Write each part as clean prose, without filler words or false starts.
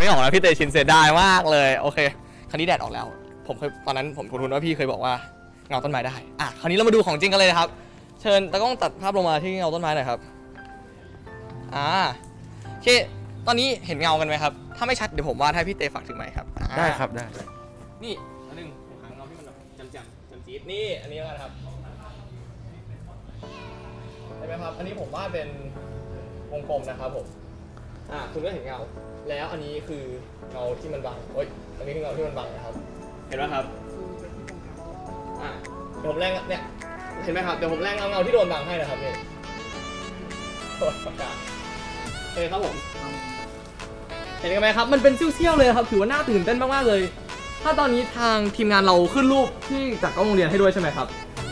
ไม่ออกแล้วพี่เตชินเสียดายมากเลยโอเคคราวนี้แดดออกแล้วผมเคยตอนนั้นผมคุ้นว่าพี่เคยบอกว่าเงาต้นไม้ได้คราวนี้เรามาดูของจริงกันเลยนะครับเชิญตากล้องตัดภาพลงมาที่เงาต้นไม้หน่อยครับโอเคตอนนี้เห็นเงากันไหมครับถ้าไม่ชัดเดี๋ยวผมวาดให้พี่เตฝากถึงไหมครับได้ครับได้นี่อันนึงหาเงาที่มันแบบจำจี๊ดนี่อันนี้แล้วกันครับเห็นไหมครับอันนี้ผมวาดเป็นวงกลมนะครับผมคุณก็เห็นเงาแล้วอันนี้คือเงาที่มันบังอันนี้คือเงาที่มันบังนะครับเห็นไหมครับเดี๋ยวผมแรงเนี่ยเห็นไหมครับเดี๋ยวผมแรงเงาที่โดนบังให้นะครับนี่ประกาศโอเคครับผมเห็นกันไหมครับมันเป็นเซี่ยวๆเลยครับถือว่าน่าตื่นเต้นมากๆเลยถ้าตอนนี้ทางทีมงานเราขึ้นรูปที่จากกล้องโรงเรียนให้ด้วยใช่ไหมครับ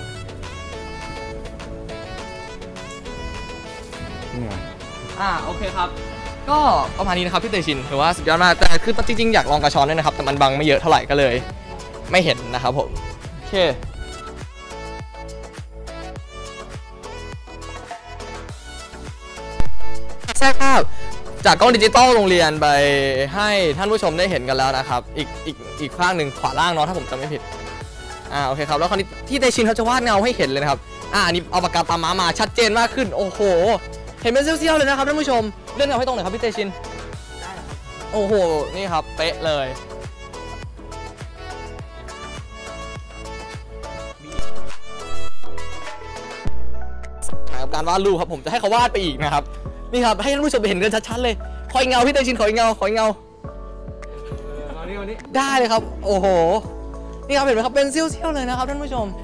โอเคครับก็ประมาณนี้นะครับพี่เตชินถือว่าสุดยอดมากแต่คือจริงๆอยากลองกระชอนด้วยนะครับแต่มันบังไม่เยอะเท่าไหร่ก็เลยไม่เห็นนะครับผมโอเคแทรกภาพจากกล้องดิจิตอลโรงเรียนไปให้ท่านผู้ชมได้เห็นกันแล้วนะครับอีกข้างหนึ่งขวาล่างเนาะถ้าผมจำไม่ผิดโอเคครับแล้วคราวนี้ที่เตชินเขาจะวาดเงาให้เห็นเลยนะครับอันนี้เอาปากกาตามมาชัดเจนมากขึ้นโอ้โหเห็นเป็นเซี่ยวๆเลยนะครับท่านผู้ชมเลื่อนเงาให้ตรงหน่อยครับพี่เตชินได้ครับโอ้โหนี่ครับเป๊ะเลยการวาดรูปครับผมจะให้เขาวาดไปอีกนะครับนี่ครับให้ท่านผู้ชมเห็นกันชัดๆเลยขออีกเงาพี่เตชินขออีกเงาได้เลยครับโอ้โหนี่ครับเห็นไหมครับเป็นเซี่ยวๆเลยนะครับท่านผู้ชม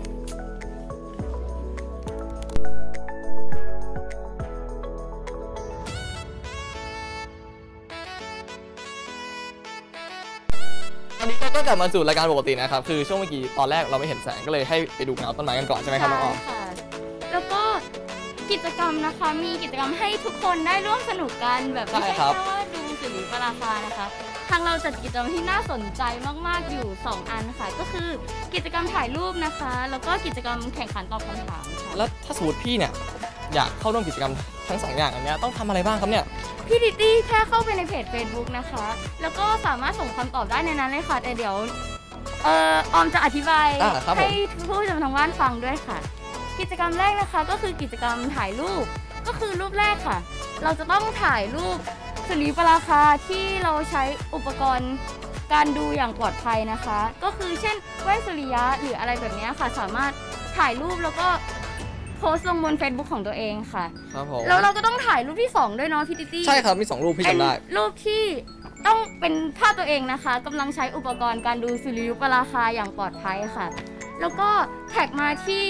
อันนี้ก็กลับมาสู่รายการปกตินะครับคือช่วงเมื่อกี้ตอนแรกเราไม่เห็นแสงก็เลยให้ไปดูเงาต้นไม้กันก่อนใช่ไหมครับน้องออมค่ะแล้วก็กิจกรรมนะคะมีกิจกรรมให้ทุกคนได้ร่วมสนุกกันแบบไม่ใช่แค่ว่าดูสุริยุปราคานะคะทางเราจัดกิจกรรมที่น่าสนใจมากๆอยู่2อันค่ะก็คือกิจกรรมถ่ายรูปนะคะแล้วก็กิจกรรมแข่งขันตอบคำถามค่ะแล้วถ้าสมมติพี่เนี่ยอยากเข้าร่วมกิจกรรมทั้ง2อย่างอันนี้ต้องทำอะไรบ้างครับเนี่ยพี่ดิตี้แค่เข้าไปในเพจ Facebook นะคะแล้วก็สามารถส่งคำตอบได้ในนั้นเลยค่ะแต่เดี๋ยวออมจะอธิบายให้ผู้ชมทางบ้านฟังด้วยค่ะกิจกรรมแรกนะคะก็คือกิจกรรมถ่ายรูปก็คือรูปแรกค่ะเราจะต้องถ่ายรูปสุริยุปราคาที่เราใช้อุปกรณ์การดูอย่างปลอดภัยนะคะก็คือเช่นแว่นสุริยะหรืออะไรแบบนี้ค่ะสามารถถ่ายรูปแล้วก็โพสต์ลงบน Facebook ของตัวเองค่ะครับผมแล้วเราก็ต้องถ่ายรูปที่2ด้วยเนาะพี่ติ๊ตี้ใช่ครับมี2รูปพี่จำได้รูปที่ต้องเป็นภาพตัวเองนะคะกำลังใช้อุปกรณ์การดูสุริยุปราคาอย่างปลอดภัยค่ะแล้วก็แท็กมาที่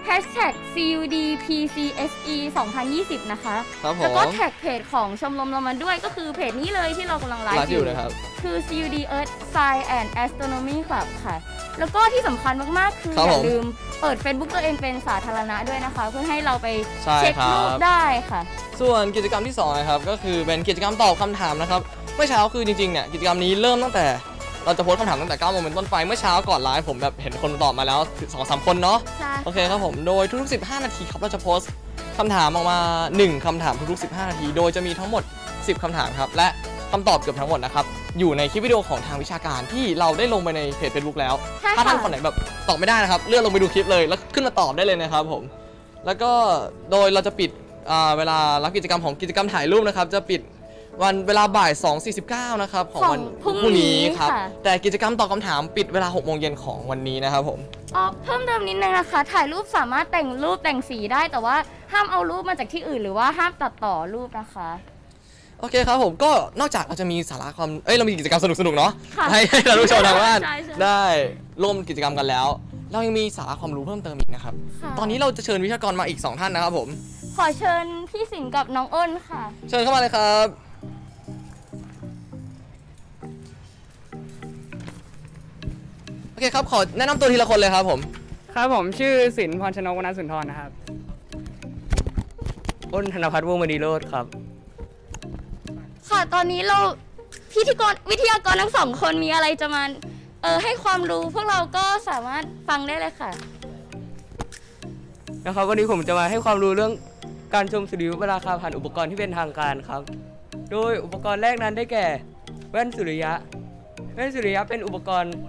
#CUDPCSE 2020นะคะแล้วก็แท็กเพจของชมรมเรามาด้วยก็คือเพจนี้เลยที่เรากำลังไลฟ์อยู่นะครับคือ CUD Earth Science and Astronomy Club ค่ะแล้วก็ที่สำคัญมากๆคืออย่าลืมเปิด Facebook ตัวเองเป็นสาธารณะด้วยนะคะเพื่อให้เราไปเช็ครูปได้ค่ะส่วนกิจกรรมที่2นะครับก็คือเป็นกิจกรรมตอบคำถามนะครับเมื่อเช้าคือจริงๆเนี่ยกิจกรรมนี้เริ่มตั้งแต่เราจะโพสคำถามตั้งแต่9 โมงเป็นต้นไปเมื่อเช้าก่อนไลฟ์ผมแบบเห็นคนตอบมาแล้ว 2-3 คนเนาะโอเคครับผมโดยทุกๆ15 นาทีครับเราจะโพสคำถามออกมา1คำถามทุกๆ15 นาทีโดยจะมีทั้งหมด10คำถามครับและคำตอบเกือบทั้งหมดนะครับอยู่ในคลิปวิดีโอของทางวิชาการที่เราได้ลงไปในเพจ Facebook แล้วถ้าท่านคนไหนแบบตอบไม่ได้นะครับเลื่อนลงไปดูคลิปเลยแล้วขึ้นมาตอบได้เลยนะครับผมแล้วก็โดยเราจะปิดเวลารับกิจกรรมของกิจกรรมถ่ายรูปนะครับจะปิดวันเวลาบ่าย 2:49 นะครับของวันพรุ่งนี้ครับแต่กิจกรรมตอบคำถามปิดเวลา 6 โมงเย็นของวันนี้นะครับผมเพิ่มเติมนิดนึงนะคะถ่ายรูปสามารถแต่งรูปแต่งสีได้แต่ว่าห้ามเอารูปมาจากที่อื่นหรือว่าห้ามตัดต่อรูปนะคะโอเคครับผมก็นอกจากเราจะมีสาระความเรามีกิจกรรมสนุกๆเนาะให้เราผู้ชมทางบ้านได้ร่วมกิจกรรมกันแล้วเรายังมีสาระความรู้เพิ่มเติมอีกนะครับตอนนี้เราจะเชิญวิทยากรมาอีก2 ท่านนะครับผมขอเชิญพี่สิงห์กับน้องอ้นค่ะเชิญเข้ามาเลยครับโอเคครับขอแนะนำตัวทีละคนเลยครับผมครับผมชื่อสินพรชนกวรรณสุนทรนะครับอ้นธนภัทรวงศ์มณีโรจน์ครับค่ะตอนนี้เราวิทยากรทั้ง2 คนมีอะไรจะมาให้ความรู้พวกเราก็สามารถฟังได้เลยค่ะนะครับวันนี้ผมจะมาให้ความรู้เรื่องการชมสุริยุปราคาผ่านอุปกรณ์ที่เป็นทางการครับโดยอุปกรณ์แรกนั้นได้แก่แว่นสุริยะเป็นอุปกรณ์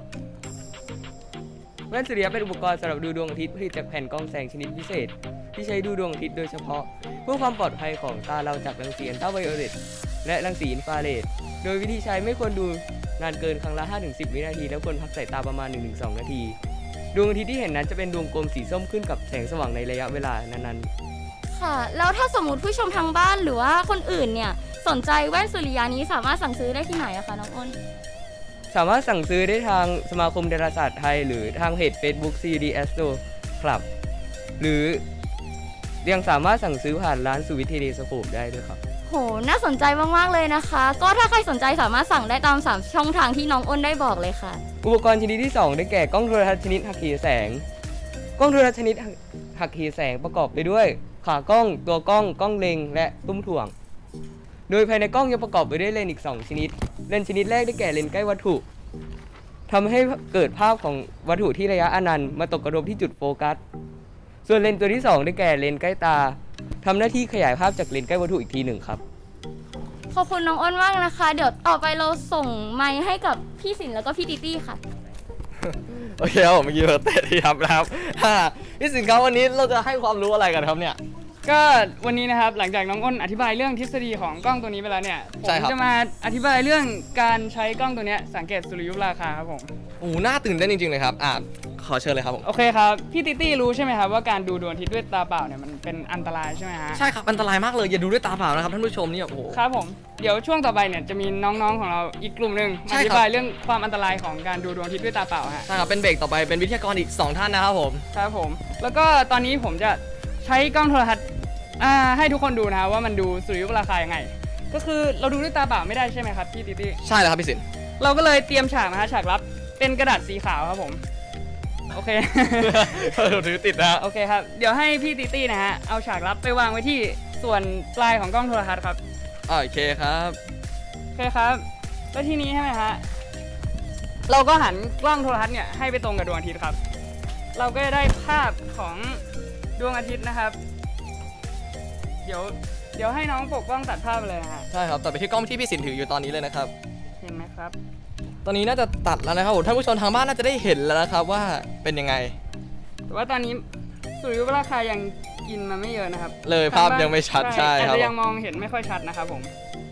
สำหรับดูดวงอาทิตย์ผลิตจากแผ่นกรองแสงชนิดพิเศษที่ใช้ดูดวงอาทิตย์โดยเฉพาะเพื่อความปลอดภัยของตาเราจากรังสีอัลตราไวโอเลตและรังสีอินฟราเรดโดยวิธีใช้ไม่ควรดูนานเกินครั้งละ 5-10 วินาทีแล้วควรพักสายตาประมาณ 1-2 นาทีดวงอาทิตย์ที่เห็นนั้นจะเป็นดวงกลมสีส้มขึ้นกับแสงสว่างในระยะเวลานั้นๆค่ะแล้วถ้าสมมติผู้ชมทางบ้านหรือว่าคนอื่นเนี่ยสนใจแว่นสุริยะนี้สามารถสั่งซื้อได้ที่ไหนอะคะน้องอ้นสามารถสั่งซื้อได้ทางสมาคมดาราศาสตร์ไทยหรือทางเพจ Facebook CUD Astro Club หรือยังสามารถสั่งซื้อผ่านร้านสุวิทย์เทเลสโคปได้ด้วยครับโหน่าสนใจมากๆเลยนะคะก็ถ้าใครสนใจสามารถสั่งได้ตาม3ช่องทางที่น้องอ้นได้บอกเลยค่ะอุปกรณ์ชนิดที่2ได้แก่กล้องโทรทัศน์ชนิดหักเหแสงกล้องโทรทัศน์ชนิดหักเหแสงประกอบไปด้วยขากล้องตัวกล้องกล้องเล็งและตุ้มถ่วงโดยภายในกล้องยังประกอบไปด้วยเลนส์อีก2ชนิดเลนส์ชนิดแรกได้แก่เลนส์ใกล้วัตถุทำให้เกิดภาพของวัตถุที่ระยะอนันต์มาตกกระทบที่จุดโฟกัสส่วนเลนส์ตัวที่2ได้แก่เลนส์ใกล้ตาทำหน้าที่ขยายภาพจากเลนส์ใกล้วัตถุอีกทีหนึ่งครับขอบคุณน้องอ้นมากนะคะเดี๋ยวต่อไปเราส่งไมค์ให้กับพี่สินแล้วก็พี่ติตี้ค่ะโอเคครับผมเมื่อกี้เตะที่ครับนะครับพี่สินครับวันนี้เราจะให้ความรู้อะไรกันครับเนี่ยก็วันนี้นะครับหลังจากน้องอ้นอธิบายเรื่องทฤษฎีของกล้องตัวนี้ไปแล้วเนี่ยผมจะมาอธิบายเรื่องการใช้กล้องตัวนี้สังเกตสุริยุปราคาครับผมน่าตื่นเต้นจริงๆเลยครับขอเชิญเลยครับผมโอเคครับพี่ติตี้รู้ใช่ไหมครับว่าการดูดวงอาทิตย์ด้วยตาเปล่าเนี่ยมันเป็นอันตรายใช่ไหมฮะใช่ครับอันตรายมากเลยอย่าดูด้วยตาเปล่านะครับท่านผู้ชมนี่โอ้โหครับผมเดี๋ยวช่วงต่อไปเนี่ยจะมีน้องๆของเราอีกกลุ่มหนึ่งมาอธิบายเรื่องความอันตรายของการดูดวงอาทิตย์ด้วยตาเปล่าฮะใช่ครับเป็นเบรกต่อไปเป็นวิทยากรอีก2ท่านนะครับผมครับผมแล้วก็ตอนนี้ผมจะใช้กล้องโทรทัศน์ให้ทุกคนดูนะว่ามันดูสุริยุปราคายังไงก็คือเราดูด้วยตาเปล่าไม่ได้ใช่ไหมครับพี่ติตี้ใช่แล้วครับพี่สินเราก็เลยเตรียมฉากนะฮะฉากลับเป็นกระดาษสีขาวครับผมโอเคถือติดนะโอเคครับเดี๋ยวให้พี่ติตี้นะฮะเอาฉากลับไปวางไว้ที่ส่วนปลายของกล้องโทรทัศน์ครับโอเคครับโอเคครับแล้วทีนี้ใช่ไหมฮะเราก็หันกล้องโทรทัศน์เนี่ยให้ไปตรงกับดวงอาทิตย์ครับเราก็จะได้ภาพของดวงอาทิตย์นะครับเดี๋ยวให้น้องปกป้องตัดภาพเลยฮะใช่ครับตัดไปที่กล้องที่พี่สินถืออยู่ตอนนี้เลยนะครับเห็นไหมครับตอนนี้น่าจะตัดแล้วนะครับท่านผู้ชมทางบ้านน่าจะได้เห็นแล้วนะครับว่าเป็นยังไงแต่ว่าตอนนี้สุริยุปราคายังกินมาไม่เยอะนะครับเลยภาพยังไม่ชัดใช่ครับอาจจะยังมองเห็นไม่ค่อยชัดนะครับผม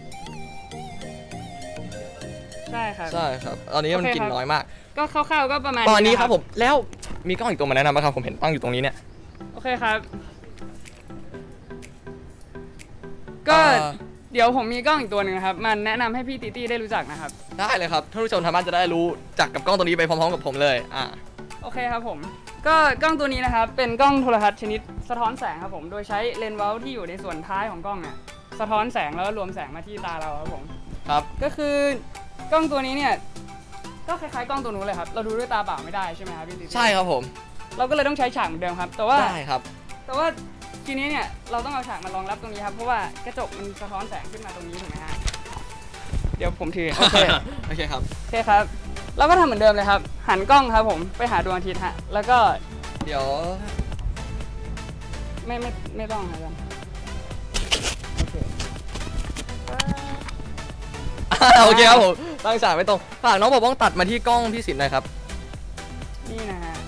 ใช่ครับใช่ครับตอนนี้มันกินน้อยมากก็คร่าวๆก็ประมาณตอนนี้ครับผมแล้วมีกล้องอีกตัวมาแนะนำไหมครับผมเห็นตั้งอยู่ตรงนี้เนี่ยโอเคครับก็เดี๋ยวผมมีกล้องอีกตัวหนึ่งนะครับมันแนะนำให้พี่ติตี้ได้รู้จักนะครับได้เลยครับท่านผู้ชมทางบ้านจะได้รู้จักกับกล้องตัวนี้ไปพร้อมๆกับผมเลยโอเคครับผมก็กล้องตัวนี้นะครับเป็นกล้องโทรทัศน์ชนิดสะท้อนแสงครับผมโดยใช้เลนส์เว้าที่อยู่ในส่วนท้ายของกล้องเนี่ยสะท้อนแสงแล้วรวมแสงมาที่ตาเราครับผมครับก็คือกล้องตัวนี้เนี่ยก็คล้ายๆกล้องตัวนู้นเลยครับเราดูด้วยตาเปล่าไม่ได้ใช่ไหมครับพี่ติตี้ใช่ครับผมเราก็เลยต้องใช้ฉากเหมือนเดิมครับแต่ว่าได้ครับแต่ว่าทีนี้เนี่ยเราต้องเอาฉากมารองรับตรงนี้ครับเพราะว่ากระจกมันสะท้อนแสงขึ้นมาตรงนี้ถูกไหมฮะเดี๋ยวผมถือโอเคครับโอเคครับเราก็ทำเหมือนเดิมเลยครับหันกล้องครับผมไปหาดวงอาทิตย์ฮะแล้วก็เดี๋ยวไม่ต้องครับโอเคครับผมตั้งฉากไว้ตรงฝากน้องบอกว่าตัดมาที่กล้องพี่สินหน่อยครับนี่นะฮะ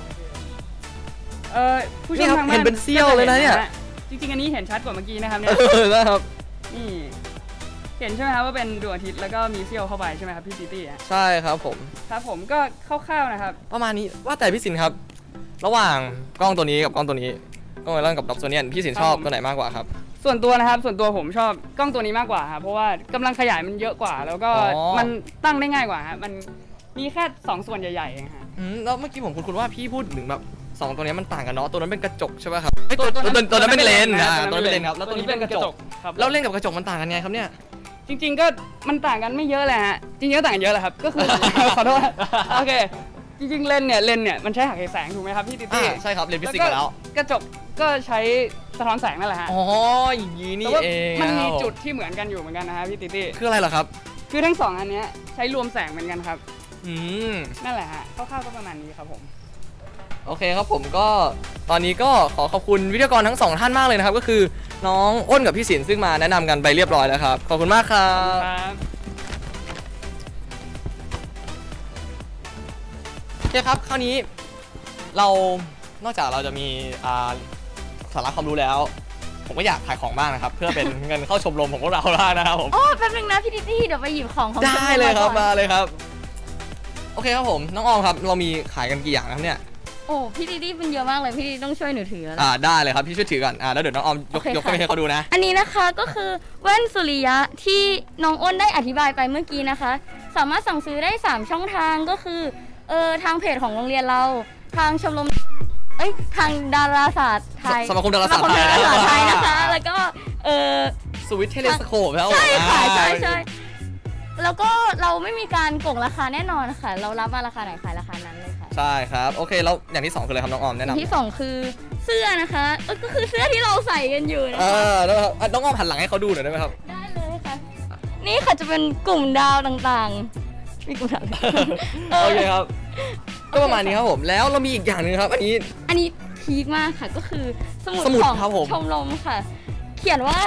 ผู้ชมทางบ้านเห็นเป็นเสี้ยวเลยนะเนี่ยจริงๆอันนี้เห็นชัดกว่าเมื่อกี้นะครับเนี่ยนะครับนี่เห็นใช่ไหมครับว่าเป็นดวงอาทิตย์แล้วก็มีเสี้ยวเข้าไปใช่ไหมครับพี่ติตี้ใช่ครับผมก็คร่าวๆนะครับประมาณนี้ว่าแต่พี่สินครับระหว่างกล้องตัวนี้กับกล้องตัวนี้กล้องไวรอนกับดับโซเนียนพี่สินชอบตัวไหนมากกว่าครับส่วนตัวนะครับส่วนตัวผมชอบกล้องตัวนี้มากกว่าครับเพราะว่ากำลังขยายมันเยอะกว่าแล้วก็มันตั้งได้ง่ายกว่าฮะมันมีแค่2ส่วนใหญ่ๆเองฮะแล้วเมื่อกี้ผมคุ้นๆว่าพี่พูดถึงแบบ2ตัวนี้มันต่างกันเนาะตัวนั้นเป็นกระจกใช่ไหมครับตัวนั้นเป็นเลนส์ตัวนั้นเป็นเลนส์ครับแล้วตัวนี้เป็นกระจกแล้วเลนส์กับกระจกมันต่างกันไงครับเนี่ยจริงๆก็มันต่างกันไม่เยอะแหละฮะจริงๆก็ต่างกันเยอะแหละครับก็คือขอโทษโอเคจริงๆเลนส์เนี่ยมันใช้หักเหแสงถูกไหมครับพี่ติตี้ใช่ครับเรียนฟิสิกส์มาแล้วกระจกก็ใช้สะท้อนแสงนั่นแหละฮะอ๋ออย่างนี้นี่เองมันมีจุดที่เหมือนกันอยู่เหมือนกันนะฮะพี่ติตี้คืออะไรเหรอครับคือทั้ง2อันนี้ใช้รวมแสงเหมือนกันครับนั่นแหละฮะคร่าวๆก็ประมาณนี้ครับผมโอเคครับผมก็ตอนนี้ก็ขอขอบคุณวิทยากรทั้ง2ท่านมากเลยนะครับก็คือน้องอ้นกับพี่สินซึ่งมาแนะนำกันไปเรียบร้อยแล้วครับขอบคุณมากครับเคครับคราวนี้เรานอกจากเราจะมีสาระความรู้แล้วผมก็อยากขายของบ้างนะครับเพื่อเป็นเงินเข้าชมรมของพวกเราบ้างนะครับผมแป๊บนึงนะพี่ดิตี้เดี๋ยวไปหยิบของได้เลยครับมาเลยครับโอเคครับผมน้องออมครับเรามีขายกันกี่อย่างครับเนี่ยพี่ดิตี้เป็นเยอะมากเลยพี่ดิตี้ต้องช่วยหนูถือแล้วได้เลยครับพี่ช่วยถือก่อนแล้วเดี๋ยวน้องออมยกให้เขาดูนะอันนี้นะคะก็คือแว่นสุริยะที่น้องอ้นได้อธิบายไปเมื่อกี้นะคะสามารถสั่งซื้อได้3ช่องทางก็คือทางเพจของโรงเรียนเราทางชมรมทางดาราศาสตร์ไทยสมาคมดาราศาสตร์ไทยนะคะแล้วก็สวิตเทเลสโคปแล้วใช่ค่ะใช่แล้วก็เราไม่มีการโกงราคาแน่นอนค่ะเรารับมาราคาไหนขายราคานั้นเลยค่ะใช่ครับโอเคแล้วอย่างที่2คืออะไรครับน้องออมแนะนำอย่างที่2คือเสื้อนะคะก็คือเสื้อที่เราใส่กันอยู่นะคะแล้วน้องออมหันหลังให้เขาดูหน่อยได้ไหมครับได้เลยค่ะนี่ค่ะจะเป็นกลุ่มดาวต่างๆมีกลุ่มดาวโอเคครับก็ประมาณนี้ครับผมแล้วเรามีอีกอย่างหนึ่งครับอันนี้พีคมากค่ะก็คือสมุดของชมรมค่ะเขียนว่า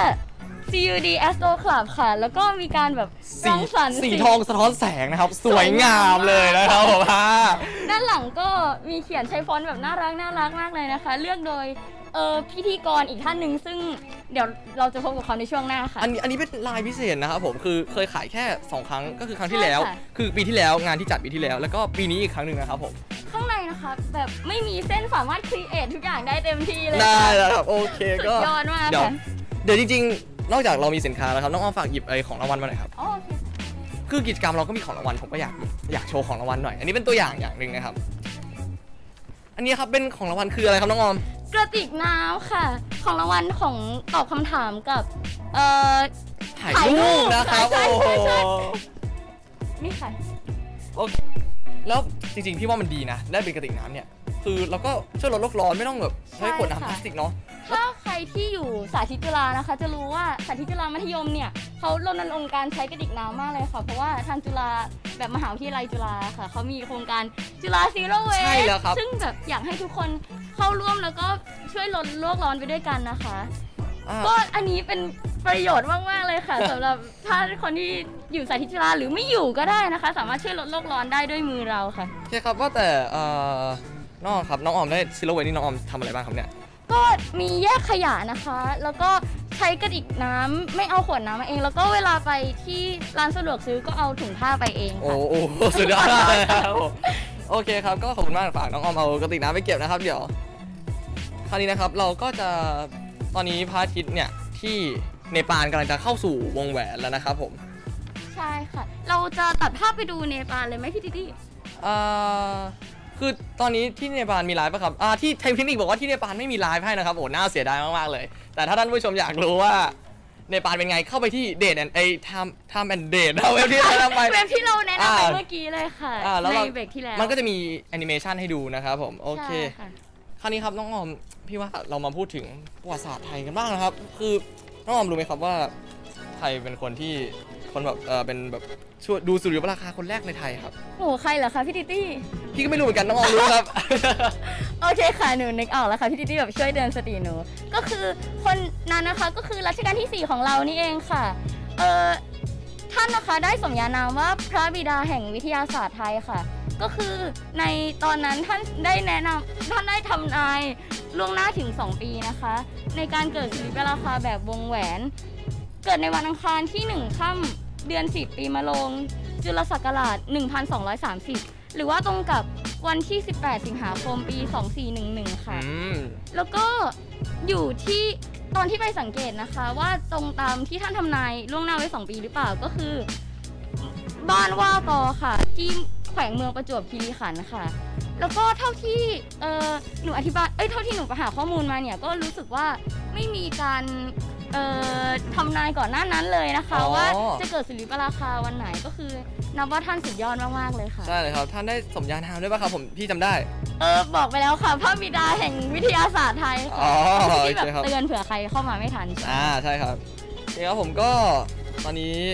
CUD Astro Club ค่ะแล้วก็มีการแบบรังสรรค์สีทองสะท้อนแสงนะครับสวยงามเลยนะครับผมด้านหลังก็มีเขียนใช้ฟอนต์แบบน่ารักมากเลยนะคะเลือกโดยพิธีกรอีกท่านหนึ่งซึ่งเดี๋ยวเราจะพบกับเขาในช่วงหน้าค่ะอันนี้เป็นลายพิเศษนะครับผมคือเคยขายแค่2ครั้งก็คือครั้งที่แล้วคือปีที่แล้วงานที่จัดปีที่แล้วแล้วก็ปีนี้อีกครั้งหนึ่งนะครับผมข้างในนะคะแบบไม่มีเส้นสามารถครีเอททุกอย่างได้เต็มที่เลยได้แล้วครับโอเคก็สุดยอดมากเดี๋ยวจริงๆนอกจากเรามีสินค้าแล้วครับน้องอ้อมฝากหยิบของรางวัลมาหน่อยครับคือกิจกรรมเราก็มีของรางวัลผมก็อยากโชว์ของรางวัลหน่อยอันนี้เป็นตัวอย่างหนึ่งนะครับอันนี้ครับเป็นของรางวัลคืออะไรครับน้องออมกระติกน้ำค่ะของรางวัลของตอบคำถามกับถ่ายรูปนะครับโอ้โหนี่ค่ะโอเคแล้วจริงๆพี่ว่ามันดีนะได้เป็นกระติกน้ำเนี่ยคือเราก็ช่วยลดโลกร้อนไม่ต้องแบบใช้ขวดน้ำพลาสติกเนาะถ้าใครที่อยู่สาธิตจุฬานะคะจะรู้ว่าสาธิตจุฬามัธยมเนี่ยเขารณรงค์การใช้กระติกน้ำมากเลยค่ะเพราะว่าทางจุฬาแบบมหาวิทยาลัยจุฬาค่ะเขามีโครงการจุฬาซีโร่เวสต์ซึ่งแบบอยากให้ทุกคนเข้าร่วมแล้วก็ช่วยลดโลกร้อนไปด้วยกันนะคะก็อันนี้เป็นประโยชน์มากๆเลยค่ะสำหรับถ้าคนที่อยู่สาธิตจุฬาหรือไม่อยู่ก็ได้นะคะสามารถช่วยลดโลกร้อนได้ด้วยมือเราค่ะใช่ครับว่าแต่น้องครับน้องออมได้ซีโร่เวสต์นี่น้องออมทำอะไรบ้างครับเนี่ยก็มีแยกขยะนะคะแล้วก็ใช้กระติกน้ำไม่เอาขวดน้ำมาเองแล้วก็เวลาไปที่ร้านสะดวกซื้อก็เอาถุงผ้าไปเองค่ะโอ้สุดยอดเลยครับโอเคครับก็ขอบคุณมากฝากน้องออมเอากระติกน้ำไปเก็บนะครับเดี๋ยวคราวนี้นะครับเราก็จะตอนนี้พระอาทิตย์เนี่ยที่เนปาลกำลังจะเข้าสู่วงแหวนแล้วนะครับผมใช่ค่ะเราจะตัดภาพไปดูเนปาลเลยไหมพี่ดิตี้คือตอนนี้ที่เนปาลมีไลฟ์ป่ะครับที่ไทยคลินิกบอกว่าที่เนปาลไม่มีไลฟ์ให้นะครับโอ้น่าเสียดายมากๆเลยแต่ถ้าท่านผู้ชมอยากรู้ว่าเนปาลเป็นไงเข้าไปที่เดทแอนไอทม์แอนเดทนะเว็บที่เราแนะนำไปเว็บที่เราแนะนำไปเมื่อกี้เลยค่ะในเบรกที่แล้วมันก็จะมีแอนิเมชันให้ดูนะครับผมโอเคคราวนี้ครับน้องออมพี่ว่าเรามาพูดถึงประวัติศาสตร์ไทยกันบ้างนะครับคือน้องออมรู้ไหมครับว่าไทยเป็นคนที่คนแบบเป็นแบบช่วยดูสุริยุปราคาคนแรกในไทยครับโอ้ใครเหรอคะพี่ติตี้พี่ก็ไม่รู้เหมือนกันน้องออมรู้ครับโอเคค่ะหนูนึกออกแล้วค่ะพี่ติตี้แบบช่วยเดินสติหนูก็คือคนนั้นนะคะก็คือรัชกาลที่4ของเรานี่เองค่ะท่านนะคะได้สมญานามว่าพระบิดาแห่งวิทยาศาสตร์ไทยค่ะก็คือในตอนนั้นท่านได้ทำนายล่วงหน้าถึง2ปีนะคะในการเกิดสุริยุปราคาแบบวงแหวนเกิดในวันอังคารที่1ค่ำเดือน10ปีมะโรงจุลศักราช1230หรือว่าตรงกับวันที่18สิงหาคมปี2411ค่ะแล้วก็อยู่ที่ตอนที่ไปสังเกตนะคะว่าตรงตามที่ท่านทำนายล่วงหน้าไว้2ปีหรือเปล่าก็คือบ้านว่ากอค่ะที่แขวงเมืองประจวบคีรีขันธ์ค่ะแล้วก็เท่าที่หนูอธิบายเท่าที่หนูไปหาข้อมูลมาเนี่ยก็รู้สึกว่าไม่มีการทำนายก่อนหน้านั้นเลยนะคะว่าจะเกิดสุริยุปราคาวันไหนก็คือนับว่าท่านสุดยอดมากๆเลยค่ะใช่เลยครับท่านได้สมญานามด้วยป่ะครับผมพี่จำได้บอกไปแล้วค่ะพระบิดาแห่งวิทยาศาสตร์ไทยค่ะที่แบบเตือนเผื่อใครเข้ามาไม่ทันใช่ครับนี่ครับผมก็ตอนนี้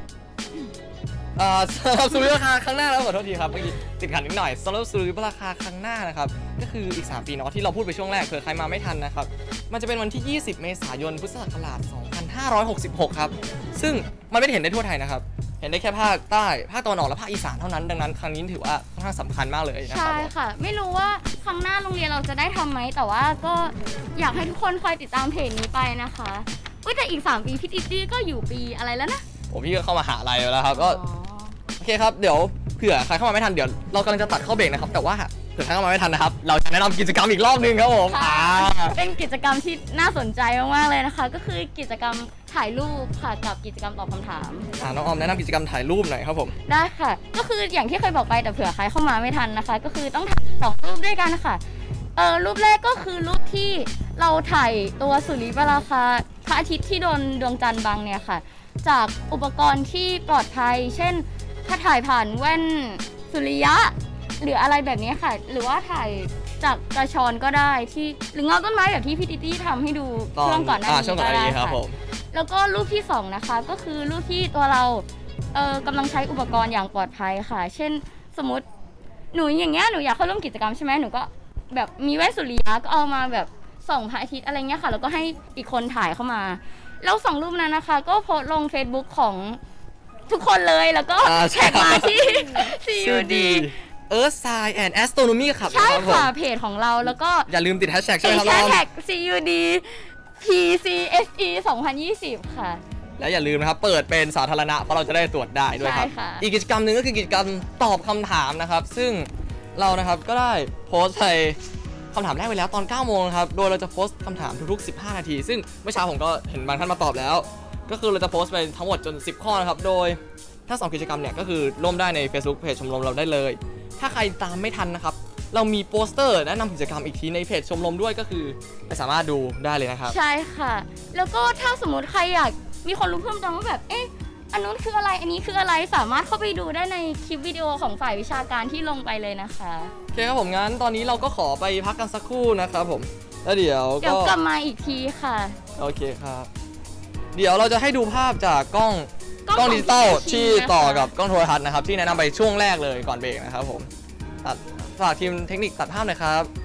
สำหรับสุริยุปราคาครั้งหน้าแล้วขอโทษทีครับเมื่อกี้ติดขัดนิดหน่อยสำหรับสุริยุปราคาครั้งหน้านะครับก็คืออีก3ปีเนาะที่เราพูดไปช่วงแรกเผื่อใครมาไม่ทันนะครับมันจะเป็นวันที่20เมษายนพุทธศักราช2566ครับซซึ่งมันไม่ได้เห็นได้ทั่วไทยนะครับเห็นได้แค่ภาคใต้ภาคตะวันออกและภาคอีสานเท่านั้นดังนั้นครั้งนี้ถือว่าค่อนข้างสำคัญมากเลยนะครับใช่ค่ะไม่รู้ว่าครั้งหน้าโรงเรียนเราจะได้ทำไหมแต่ว่าก็อยากให้ทุกคนคอยติดตามเพจนี้ไปนะคะแต่อีก3 ปีพี่ติ๊ตี้ก็อยู่ปีอะไรแล้วนะพี่ก็เข้ามหาลัยแล้วครับก็โอเคครับเดี๋ยวเผื่อใครเข้ามาไม่ทันเดี๋ยวเรากำลังจะตัดเข้าเบรกนะครับแต่ว่าเผื่อใครเข้ามาไม่ทันนะครับเราจะแนะนำกิจกรรมอีกรอบนึงครับผมเป็นกิจกรรมที่น่าสนใจมากๆเลยนะคะก็คือกิจกรรมถ่ายรูปค่ะกับกิจกรรมตอบคำถามน้องออมแนะนำกิจกรรมถ่ายรูปหน่อยครับผมได้ค่ะก็คืออย่างที่เคยบอกไปแต่เผื่อใครเข้ามาไม่ทันนะคะก็คือต้องถ่าย2 รูปด้วยกันนะคะรูปแรกก็คือรูปที่เราถ่ายตัวสุริปราคาพระอาทิตย์ที่โดนดวงจันทร์บังเนี่ยค่ะจากอุปกรณ์ที่ปลอดภัยเช่นถ้าถ่ายผ่านแว่นสุริยะหรืออะไรแบบนี้ค่ะหรือว่าถ่ายจากกระชอนก็ได้ที่หรือเงาต้นไม้แบบที่พี่ติ๊ตี้ทำให้ดูช่วงก่อนหน้านี้ก็ได้ค่ะแล้วก็รูปที่2นะคะก็คือรูปที่ตัวเรากำลังใช้อุปกรณ์อย่างปลอดภัยค่ะเช่นสมมติหนูอย่างเงี้ยหนูอยากเข้าร่วมกิจกรรมใช่ไหมหนูก็แบบมีแว่นสุริยะก็เอามาแบบส่องพระอาทิตย์อะไรเงี้ยค่ะแล้วก็ให้อีกคนถ่ายเข้ามาแล้ว2 รูปนั้นนะคะก็โพสต์ลง Facebook ของทุกคนเลยแล้วก็แท็กมาที่ CUD Earth Science and Astronomy ครับใช่ค่ะเพจของเราแล้วก็อย่าลืมติดแฮชแท็กใช่ไหมครับแท็ก CUD PCSE 2020 ค่ะและอย่าลืมนะครับเปิดเป็นสาธารณะเพราะเราจะได้ตรวจได้ด้วยครับอีกกิจกรรมหนึ่งก็คือกิจกรรมตอบคำถามนะครับซึ่งเรานะครับก็ได้โพสต์ใส่คำถามแรกไปแล้วตอน 9 โมงครับโดยเราจะโพสต์คำถามทุกๆ15 นาทีซึ่งเมื่อเช้าผมก็เห็นบางท่านมาตอบแล้วก็คือเราจะโพสต์ไปทั้งหมดจน10 ข้อนะครับโดยทั้ง2 กิจกรรมเนี่ยก็คือร่วมได้ใน Facebook เพจชมรมเราได้เลยถ้าใครตามไม่ทันนะครับเรามีโปสเตอร์แนะนำกิจกรรมอีกทีในเพจชมรมด้วยก็คือไปสามารถดูได้เลยนะครับใช่ค่ะแล้วก็ถ้าสมมติใครอยากมีคนรู้เพิ่มเติมว่าแบบอันนู้นคืออะไรอันนี้คืออะไรสามารถเข้าไปดูได้ในคลิปวิดีโอของฝ่ายวิชาการที่ลงไปเลยนะคะโอเคครับผมงั้นตอนนี้เราก็ขอไปพักกันสักครู่นะครับผมแล้วเดี๋ยวกลับมาอีกทีค่ะโอเคครับเดี๋ยวเราจะให้ดูภาพจากกล้องดิจิตอลที่ต่อกับกล้องโทรทัศน์นะครับที่แนะนำไปช่วงแรกเลยก่อนเบรกนะครับผมฝากทีมเทคนิคตัดภาพหน่อยครับ